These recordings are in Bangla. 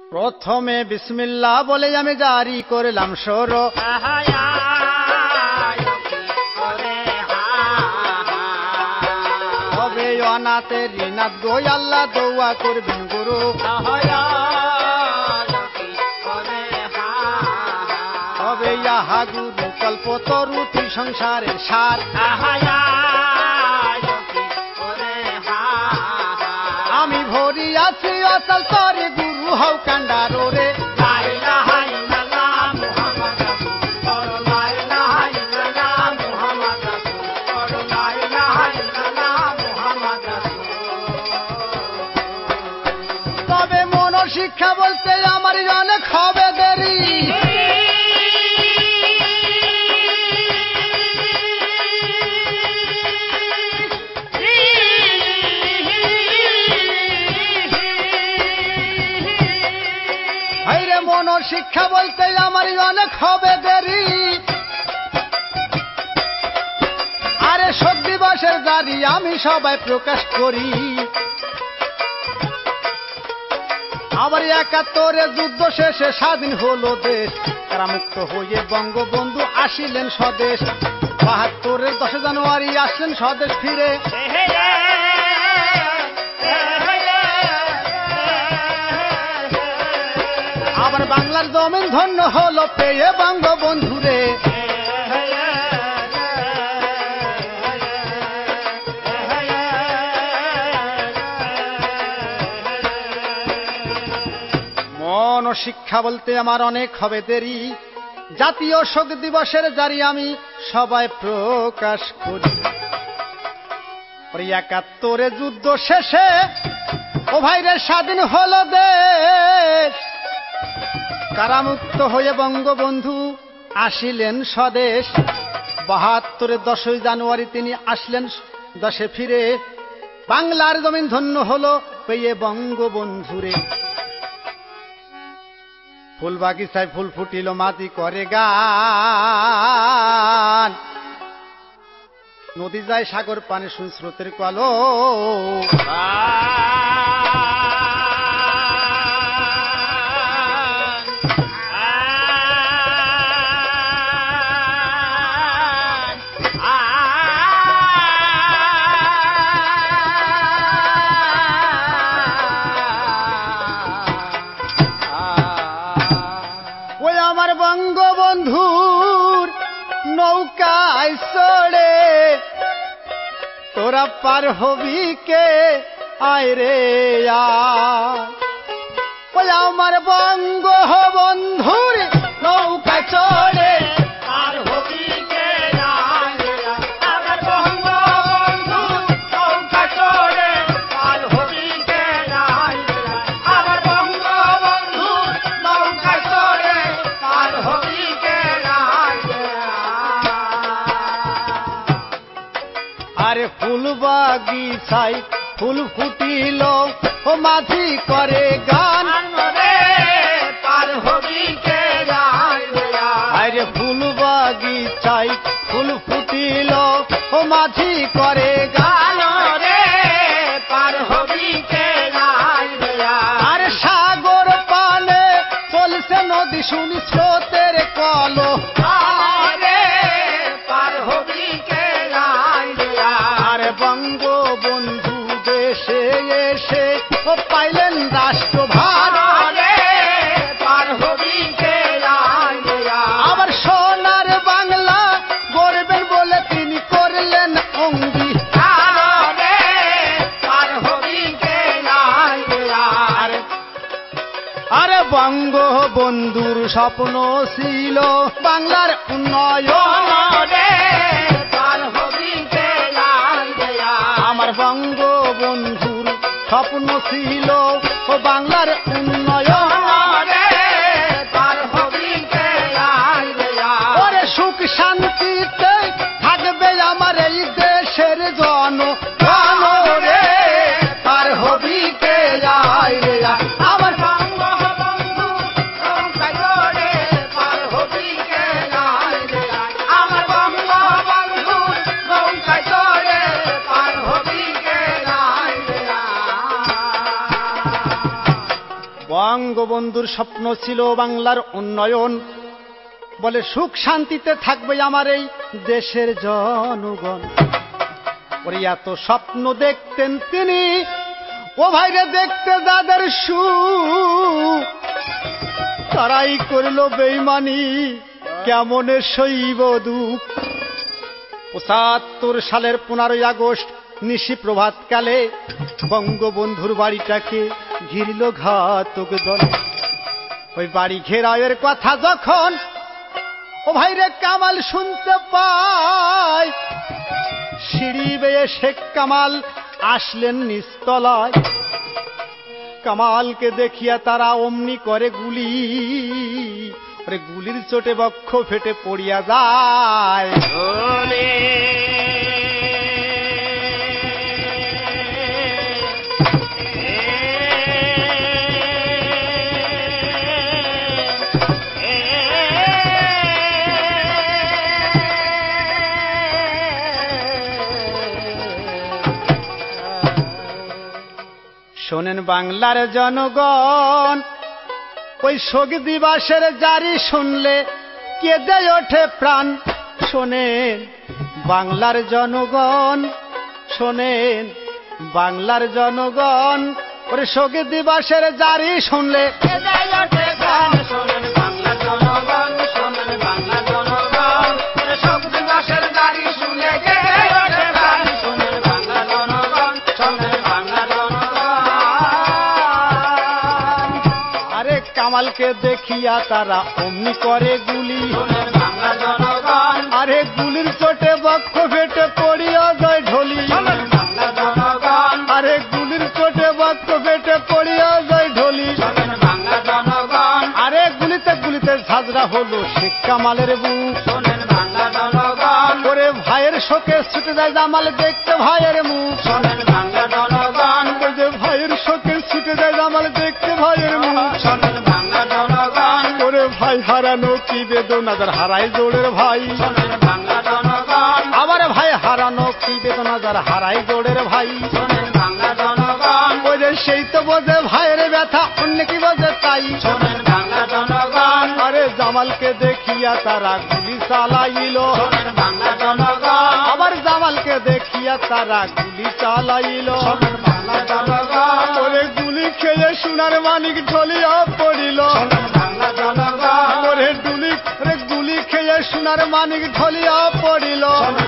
প্রথমে বিসমিল্লাহ বলে আমি জারি করলাম সর হবে অনাথে ঋণাত গো আল্লাহ দোয়া করবেন গুরু হবে ইহা গুরু কল্প তরুতি সংসারের সার আমি ভরি আছি অচল তরে গুরু হও কান্ডার রে তবে মন শিক্ষা বলতে আমার অনেক হবে দেরি শিক্ষা বলতে আমার অনেক হবে দেরি আরে শোক দিবসের জারি আমি সবাই প্রকাশ করি আবার ৭১ যুদ্ধ শেষে স্বাধীন হলো দেশ কারামুক্ত হয়ে বঙ্গবন্ধু আসিলেন স্বদেশ ৭২ 10 জানুয়ারি আসলেন স্বদেশ ফিরে আবার বাংলার জমিন ধন্য হলো পেয়ে বঙ্গবন্ধুরে মন ও শিক্ষা বলতে আমার অনেক হবে দেরি জাতীয় শোক দিবসের জারি আমি সবাই প্রকাশ করি ৭১ যুদ্ধ শেষে ও ভাইরে স্বাধীন হলো দেশ কারামুক্ত হয়ে বঙ্গবন্ধু আসিলেন স্বদেশ ৭২ 10 জানুয়ারি তিনি আসলেন দেশে ফিরে বাংলার জমিন ধন্য হলো পেয়ে বঙ্গবন্ধুরে ফুল বাগিচায় ফুল ফুটিল মাটি করে গান নদী যায় সাগর পানে শুন স্রোতের কলো বঙ্গবন্ধুর নৌকায় চড়ে তোরা পার হবি কে আয় রে বলে আমার বঙ্গবন্ধুর নৌকায় চড়ে পার হবি কে আরে ফুল বাগিচায় ফুল ফুটিল ও মাঝি করে গান পার হবি কে আরে ফুল বাগিচায় ফুল ফুটিল ও মাঝি করে গান রে পার হবি কে আরে সাগর পানে চলছে নদী শুনি স্রোতের কলো বঙ্গবন্ধু দেশে এসে ও পাইলেন রাষ্ট্রভার পার হবি কে আবার সোনার বাংলা গড়বেন বলে তিনি করলেন অঙ্গী পার হবি কে আরে বঙ্গবন্ধুর স্বপ্ন ছিল বাংলার উন্নয়ন আমার বঙ্গবন্ধুর স্বপ্ন ছিল ও বাংলার উন্নয়ন ওরে সুখ শান্তিতে থাকবে আমার এই দেশের জনগণ রে পার হবি কে আমার বঙ্গবন্ধুর স্বপ্ন ছিল বাংলার উন্নয়ন, বলে সুখ শান্তিতে থাকবে আমার এই দেশের জনগণ। ওরে এত স্বপ্ন দেখতেন তিনি, ও ভাইরে দেখতে যাদের সুখ, তারাই করল বেঈমানি, কেমনে সইব দুঃখ। ৭৫ সালের 15 আগস্ট নিশি প্রভাতকালে বঙ্গবন্ধুর বাড়িটাকে ঘিরল ঘাতক দল। ওই বাড়ি ঘেরাওয়ের কথা যখন ও ভাইরে কামাল শুনতে পায়, সিঁড়ি বেয়ে শেখ কামাল আসলেন নিচতলায়। কামালকে দেখিয়া তারা অমনি করে গুলি, গুলির চোটে বক্ষ ফেটে পড়িয়া যায়। শোনেন বাংলার জনগণ, ওই শোক দিবসের জারি শুনলে কেঁদে ওঠে প্রাণ। শোনেন বাংলার জনগণ, শোনেন বাংলার জনগণ, ওরে শোক দিবসের জারি শুনলে কেঁদে ওঠে প্রাণ। শোনেন বাংলার জনগণ, শোনেন বাংলার জনগণ, ওরে শোক দিবসের জারি শুনলে কেঁদে ওঠে প্রাণ। শোনেন বাংলার জনগণ, শোনেন বাংলার জনগণ। আরে কামালকে দেখিয়া তারা অমনি করে গুলি, আরে গুলির চোটে বক্ষ ফেটে পড়িয়া যায় ঢলি। আরে গুলির চোটে বক্ষ ফেটে পড়িয়া যায় ঢলি। আরে গুলিতে গুলিতে ঝাঁঝরা হলো শেখ কামালের বুক। ওরে ভাইয়ের শোকে ছুটে যায় জামাল দেখতে ভাইয়ের মুখ। ভাইয়ের শোকে ছুটে যায় জামাল দেখতে ভাইয়ের মুখ। ওরে ভাই হারানো কি বেদনা, যার হারাই জোড়ের ভাই। আবার ভাই হারানো কি বেদনা, যার হারাই জোড়ের ভাই। ওরে সেই তো বোঝে ভাইয়ের ব্যথা, অন্য কি বোঝে তাই। আরে জামালকে দেখিয়া তারা গুলি চালাইল, আবার জামালকে দেখিয়া তারা গুলি চালাইল। ওরে গুলি খেয়ে সোনার মানিক ঢলিয়া পড়িল। ওরে গুলি খেয়ে সোনার মানিক ঢলিয়া পড়িল।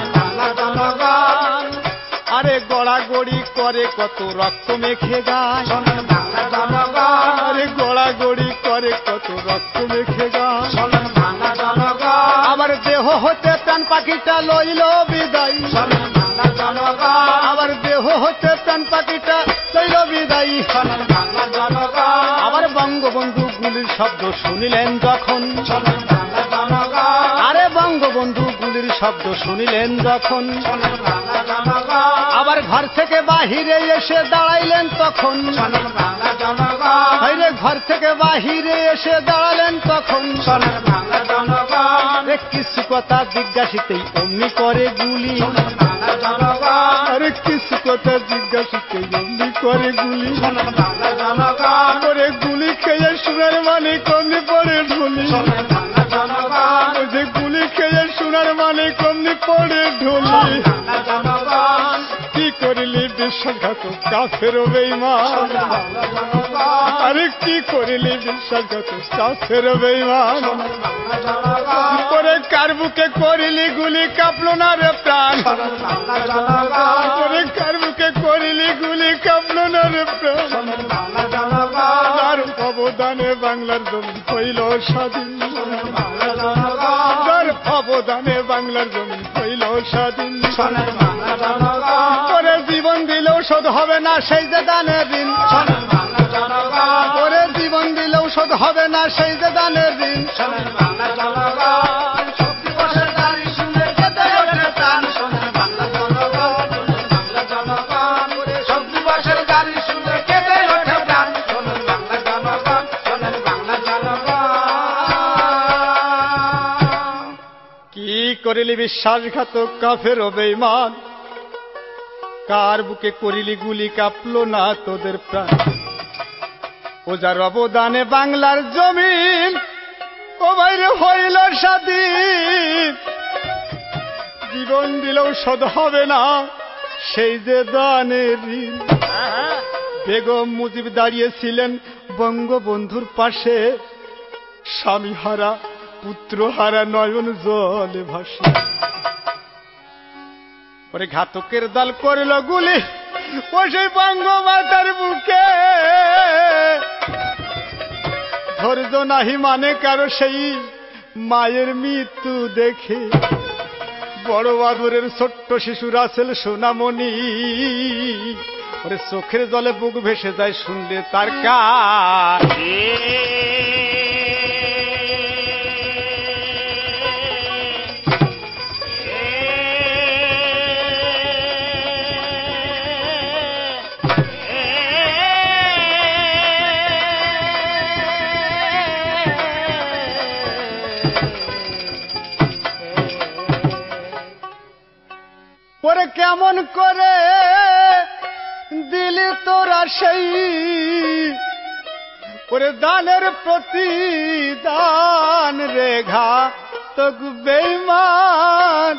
আরে গড়াগড়ি করে কত রক্ত মেখে যায়। আরে গড়াগড়ি করে কত রক্ত মেখে যায়। আবার দেহ হতে প্রাণ পাখিটা লইল বিদায়। আবার দেহ হতে প্রাণ পাখিটা লইল বিদায়। আবার বঙ্গবন্ধু গুলির শব্দ শুনিলেন যখন, আরে বঙ্গবন্ধু গুলির শব্দ শুনিলেন যখন, আবার ঘর থেকে বাহিরে এসে দাঁড়াইলেন তখন। ঘর থেকে বাহিরে এসে দাঁড়ালেন তখন। কিছু কথা জিজ্ঞাসিতেই অমনি করে গুলি। আরে কিছু কথা জিজ্ঞাসিতেই অমনি করে গুলি। করে গুলি খেয়ে সোনার মানিক অমনি পড়ে ঢুলি। যে গুলি খেয়ে সোনার মানিক অমনি পড়ে ঢুলি। কি করিলি বিশ্বাসঘাত কাফের বেঈমান। আরে কি করিলি বিশ্বাসঘাত কাফের বেঈমান। করে কার বুকে করিলি গুলি কাঁপলো না রে প্রাণ। করে কার বুকে করিলি গুলি কাঁপলো না রে প্রাণ। তার অবদানে বাংলার জমি হইল স্বাধীন। তার অবদানে বাংলার জমি হইল স্বাধীন। করে জীবন দিলেও শোধ হবে না সেই যে দানের ঋণ। করে জীবন দিলেও শোধ হবে না সেই যে দানের ঋণ। কি করিলি বিশ্বাসঘাতক কাফের বেঈমান। কার বুকে করিলি গুলি কাঁপলো না তোদের প্রাণ। ও যার অবদানে বাংলার জমিন ও বাইরে হইল স্বাধীন, জীবন দিলেও শোধ হবে না সেই যে দানের ঋণ। বেগম মুজিব দাঁড়িয়েছিলেন বঙ্গবন্ধুর পাশে, স্বামী হারা পুত্র হারা নয়ন জলে ভাসে। ওরে ঘাতকের দল করল গুলি ও সেই বঙ্গমাতার বুকে, ধৈর্য নাহি মানে কারো সেই মায়ের মৃত্যু দেখে। বড় আদরের ছোট্ট শিশু রাসেল সোনামণি, ওরে চোখের জলে বুক ভেসে যায় শুনলে তার কাজ। ওরে কেমন করে দিলি তোরা সেই ওরে দানের প্রতিদান রেখা তো বেঈমান।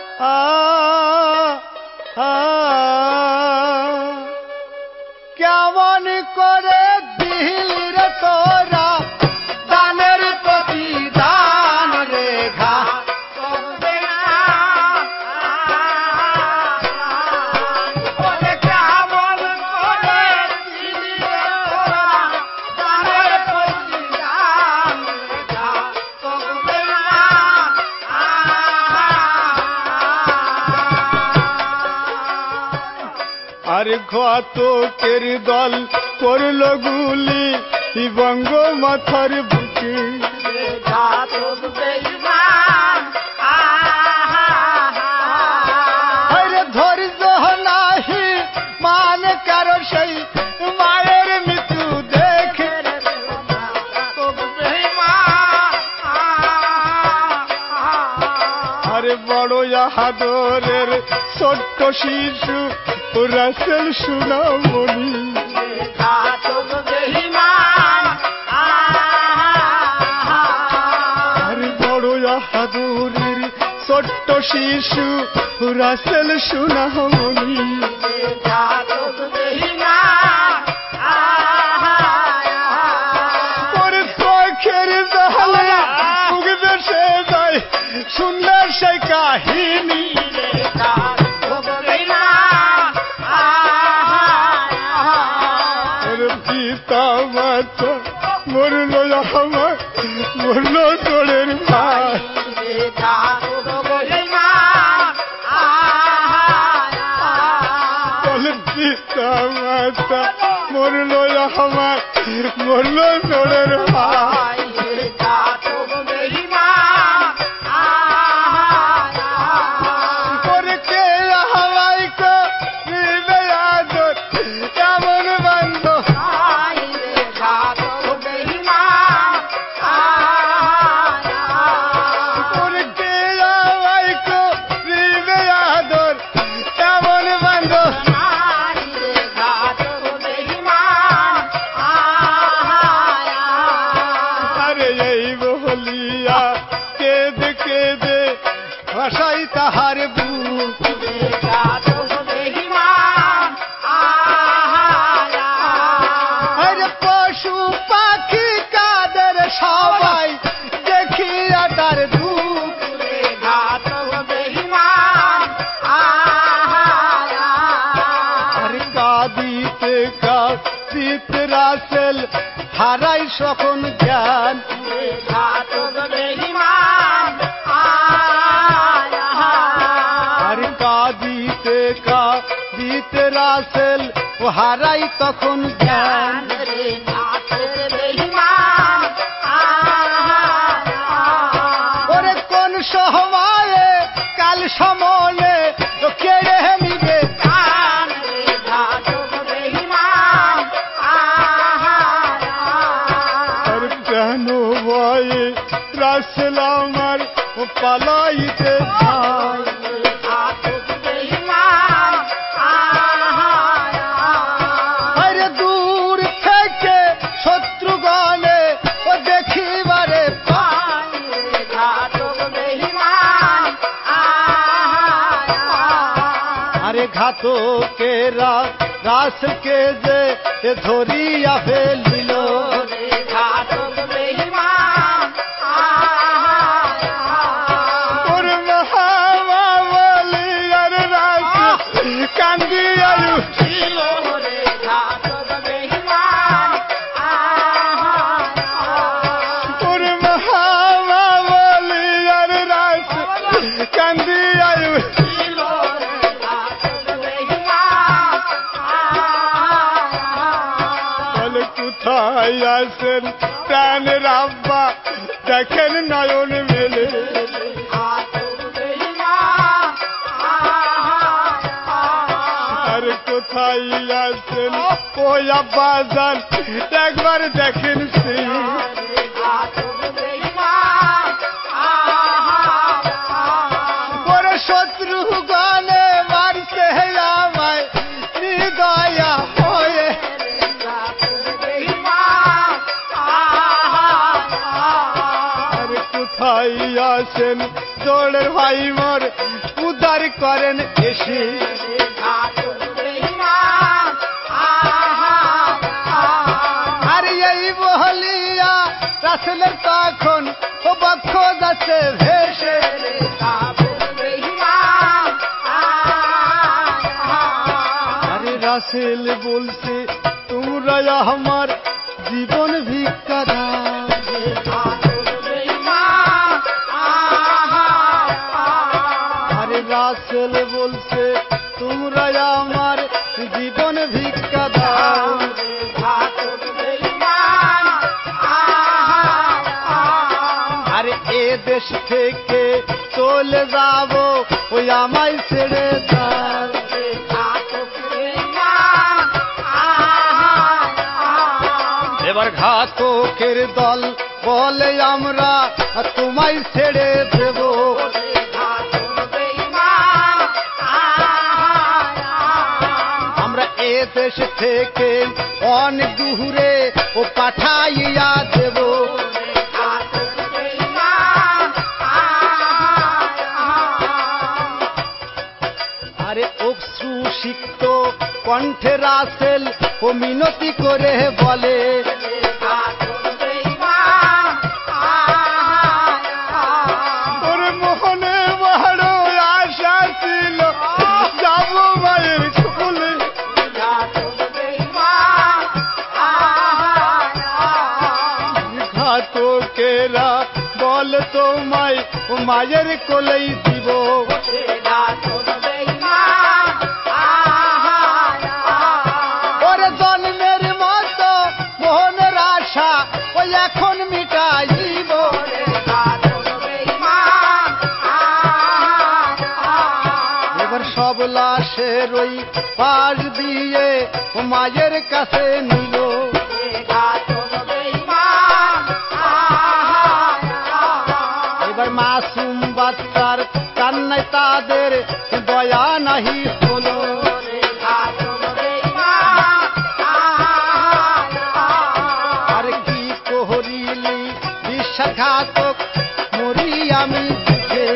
কেমন করে দিলি রে তোরা দানের প্রতিদান রেখা, আর ঘাতকের দল করল গুলি বঙ্গমাতার বুকে। আরে ধৈর্য নাহি মানে কারো সেই মায়ের মৃত্যু দেখে। আরে বড় আদরের ছোট্ট শিশু রাসেল সোনামণি, আর বড় আদরের ছোট্ট শিশু রাসেল সোনামণি। ওরে চোখের জলে বুক ভেসে যায় শুনলে সেই কাহিনী। মরল আমার মরল তোড়ের ভাই, পিতা মাতা মরল আমার মরল তোড়ের ভাই। ভাষাই তাহার বুক আরে পশু পাখি কাদের সবাই দেখিয়া তার দুঃখ। আরে কাঁদিতে কাঁদিতে রাসেল হারাই সকল জ্ঞান। কাঁদিতে কাঁদিতে রাসেল ও হারাই তখন জ্ঞান। ওরে কোন সময়ে কাল সময়ে কেড়ে নিবে কেন ভয়ে রাসেল আমার পালাইতে চায়। আরে দূর থেকে ঘাতকেরা রাসকে যে ধরিয়া ফেলিল ওর মহাবলী আর রাস কান্দিয়া উঠিল ওর মহাবলী আর রাস কান্দিয়া উঠিল কোথায় আছেন প্রাণের আব্বা দেখেন নয়ন মেলে আর কোথায় আছেন ওই আব্বা যান একবার দেখেন সে ওরে শত্রু গানে মারছে আমায় হৃদয়া হয়ে আছেন দোলের ভাই মোর উদ্ধার করেন এসে আর এই বহলিয়া রাসেলের তখন ও বক্ষ যাচ্ছে ভেসে আরে রাসেল বলছে তোমরা আমার জীবন ভিক্ষা দাও রাসেল বলছে তোমরা আমার জীবন ভিক্ষা দাও আরে এ দেশ থেকে চলে যাব ওই আমায় ছেড়ে দাও এবার ঘাতকের দল বলে আমরা তোমায় ছেড়ে দেব দেশ থেকে অনেক দূরে ও পাঠাইয়া দেব আরে অশ্রু সিক্ত কণ্ঠে রাসেল ও মিনতি করে বলে ওর মোহনে বড় আশা ছিল যাব মায়ের কুলে ঘাতকেরা বল তোমায় মায়ের কোলেই দিব ওরে জন্মের মতো মোহনের আশা ওই এখন মিটাইব এবার সব লাশের ওই পাশ দিয়ে মায়ের কাছে নিল এবার মাসুম বাচ্চার কান্নায় তাদের দয়া নাহি হলো আর কি করিলি বিশ্বাসঘাতক মরি আমি দুঃখে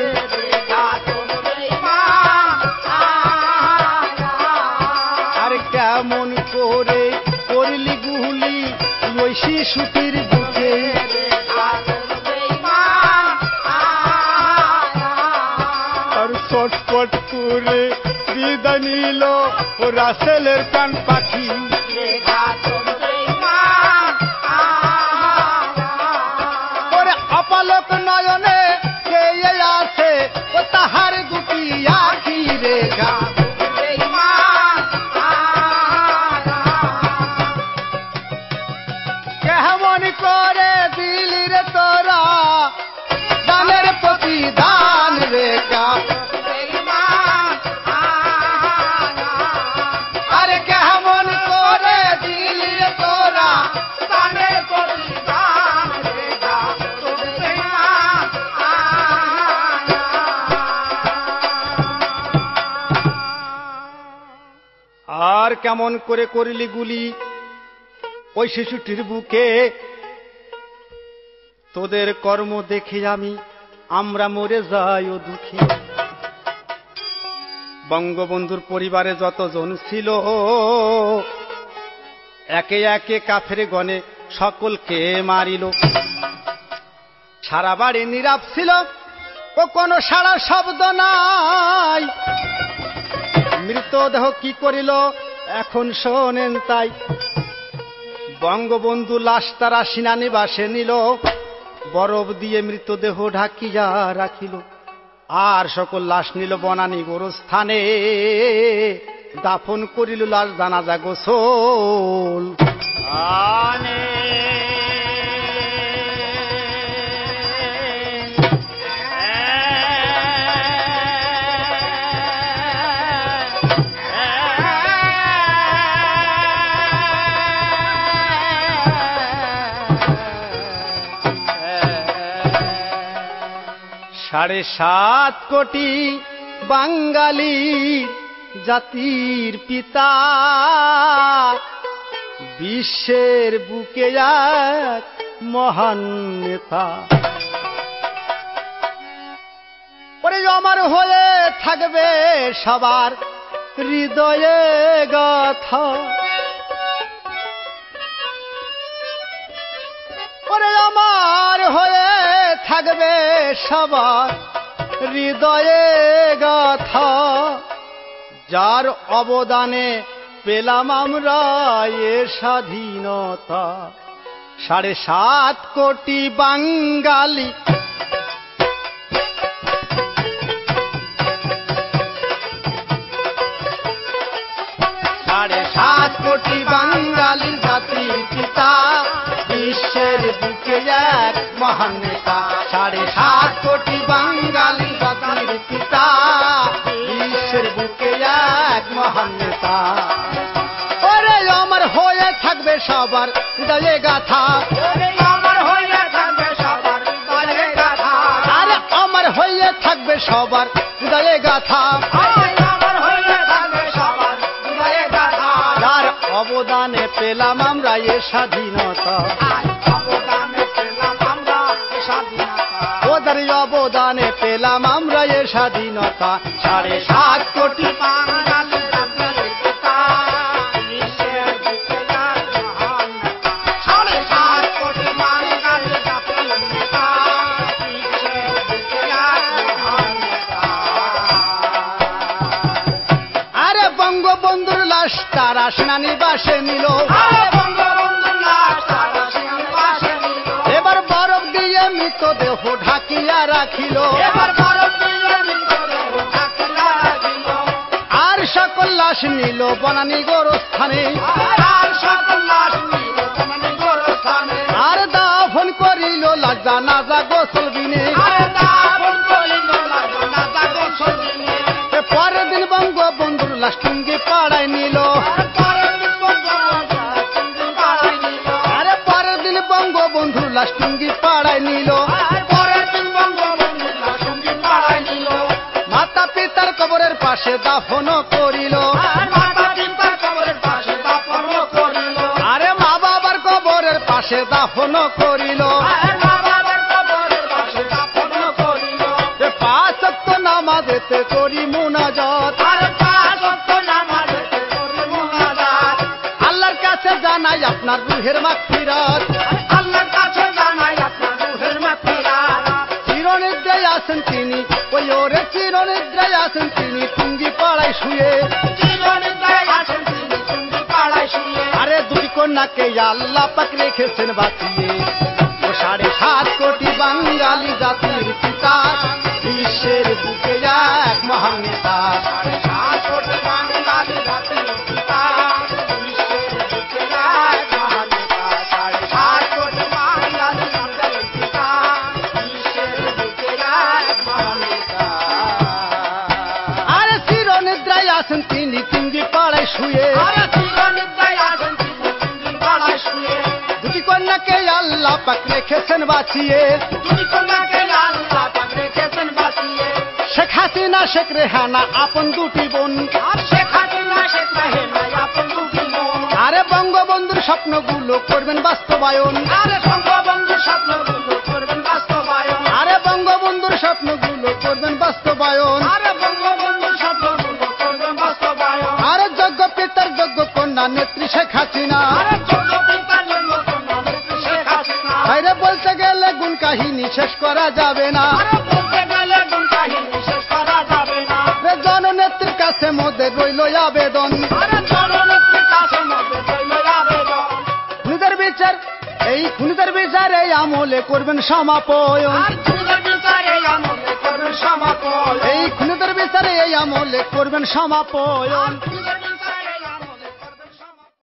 আর কেমন করে করলি গুলি ওই শিশুটির বুকে চটপট করে বিদায় নিল ও রাসেলের প্রাণ পাখি ওরে অপালক নয়নে কে আছে ও তাহার দুটি আখি রেখা কেমন করে দিলি রে তোরা দানের প্রতি দান রেখা আর কেমন করে করিলি গুলি ওই শিশুটির বুকে তোদের কর্ম দেখে আমরা মরে যাই ও দুঃখে বঙ্গবন্ধুর পরিবারে যতজন ছিল একে একে কাফের গণে সকলকে মারিল। সারা বাড়ি নীরব ছিল, ও কোনো সারা শব্দ নাই। মৃতদেহ কি করিল এখন শোনেন তাই। বঙ্গবন্ধু লাশ তারা সেনানিবাসে নিল, বরফ দিয়ে মৃতদেহ ঢাকিয়া রাখিল। আর সকল লাশ নিল বনানী গোরস্থানে, দাফন করিল লাশ জানাজা গোসল। সাড়ে 7 কোটি বাঙালি জাতির পিতা, বিশ্বের বুকে এক মহান নেতা। ওরে অমর হয়ে থাকবে সবার হৃদয়ে গাথা। ওরে অমর হয়ে থাকবে সবার হৃদয়ে গাথা, যার অবদানে পেলাম আমরা এ স্বাধীনতা। 7.5 কোটি বাঙালি কোটি বাঙালি জাতির পিতা, বিশ্বের বুকে এক মহান নেতা। 7.5 কোটি বাঙালি জাতির পিতা, বিশ্বের বুকে এক মহান নেতা। ওরে অমর হয়ে থাকবে সবার হৃদয়ে গাথা, অমর হয়ে থাকবে সবার হৃদয়ে গাথা। আরে অমর হয়ে থাকবে সবার হৃদয়ে গাথা, অবদানে পেলাম আমরা এ স্বাধীনতা। ওদের অবদানে পেলাম আমরা এ স্বাধীনতা। 7.5 কোটি বাঙালি জাতির পিতা, বিশ্বের বুকে এক মহান নেতা। 7.5 কোটি বাঙালি জাতির পিতা, বিশ্বের বুকে এক মহান নেতা। আরে বঙ্গবন্ধুর লাশ তারা সেনানিবাসে নিল, এবার বরফ দিয়ে মৃতদেহ ঢাকিয়া রাখিল। আর সকল লাশ নিল বনানী গোরস্থানে, আর দাফন করিল লাশ জানাজা গোসল দিনে। পরের দিন বঙ্গবন্ধুর লাশ টুঙ্গি পাড়ায় নিল, আরে পরের দিন বঙ্গবন্ধুর লাশ টুঙ্গি পাড়ায় নিল। মাতা পিতার কবরের পাশে দাফন করিল, আরে মা বাবার কবরের পাশে দাফন করিল। 5 ওয়াক্ত নামাজেতে করি মুনাজাত, আল্লাহর কাছে জানাই আপনার রুহের মাগফিরাত। চিরনিদ্রায় আছেন তিনি, ওই ওরে চিরনিদ্রায় আছেন তিনি টুঙ্গি পাড়ায় শুয়ে। আরে 2 কন্যাকে আল্লাহ পাক রেখেছেন বাঁচিয়ে। ও 7.5 কোটি বাঙালি জাতির পিতা, বিশ্বের বুকে এক মহান নেতা। 7.5 কোটি বাঙালি জাতির পিতা, বিশ্বের বুকে এক মহান নেতা। 7.5 কোটি বাঙালি জাতির পিতা, বিশ্বের বুকে এক মহান নেতা। আরে চিরনিদ্রায় আছেন তিনি টুঙ্গি পাড়ায় শুয়ে, 2 কন্যাকে আল্লাহ পাক রেখেছেন বাঁচিয়ে। শেখ হাসিনা শেখ রেহানা আপন 2 বোন, আরে বঙ্গবন্ধুর স্বপ্নগুলো করবেন বাস্তবায়ন, আরে বঙ্গবন্ধুর স্বপ্নগুলো করবেন বাস্তবায়ন। কন্যা নেত্রী শেখ হাসিনা। আরে যোগ্য পিতার কন্যা নেত্রী শেখ হাসিনা। আরে বলতে গেলে গুণ কাহিনী শেষ করা যাবে না। আরে বলতে গেলে গুণ কাহিনী শেষ করা যাবে না। জননেত্রীর কাছে মোদের রইল আবেদন। আরে জননেত্রীর কাছে মোদের রইল আবেদন। খুনিদের বিচার এই আমলে করবেন সমাপয়ন। আর খুনিদের বিচার এই আমলে করবেন সমাপন। এই খুনিদের বিচারে এই আমলে করবেন সমাপয়ন।